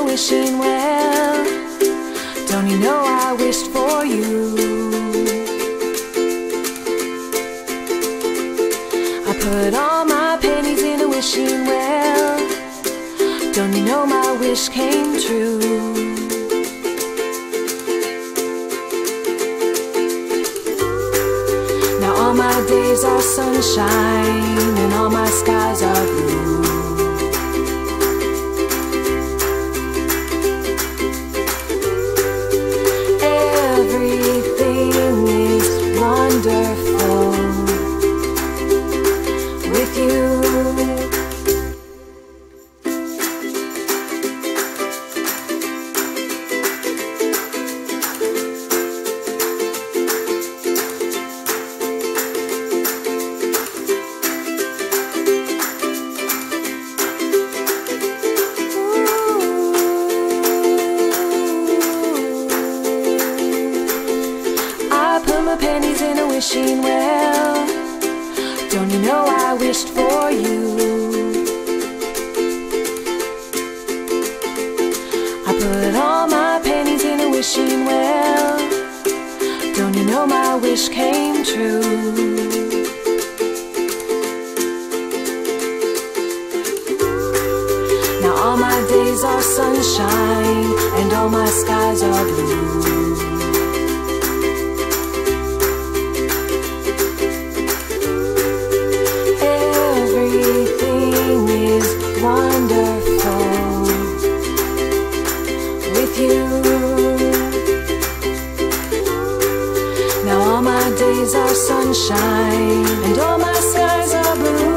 wishing well. Don't you know I wished for you? I put all my pennies in a wishing well. Don't you know my wish came true? Now all my days are sunshine and all my skies are blue. Everything is wonderful with you. My pennies in a wishing well. Don't you know I wished for you? I put all my pennies in a wishing well. Don't you know my wish came true? Now all my days are sunshine and all my skies are blue. Wonderful with you. Now all my days are sunshine and all my skies are blue.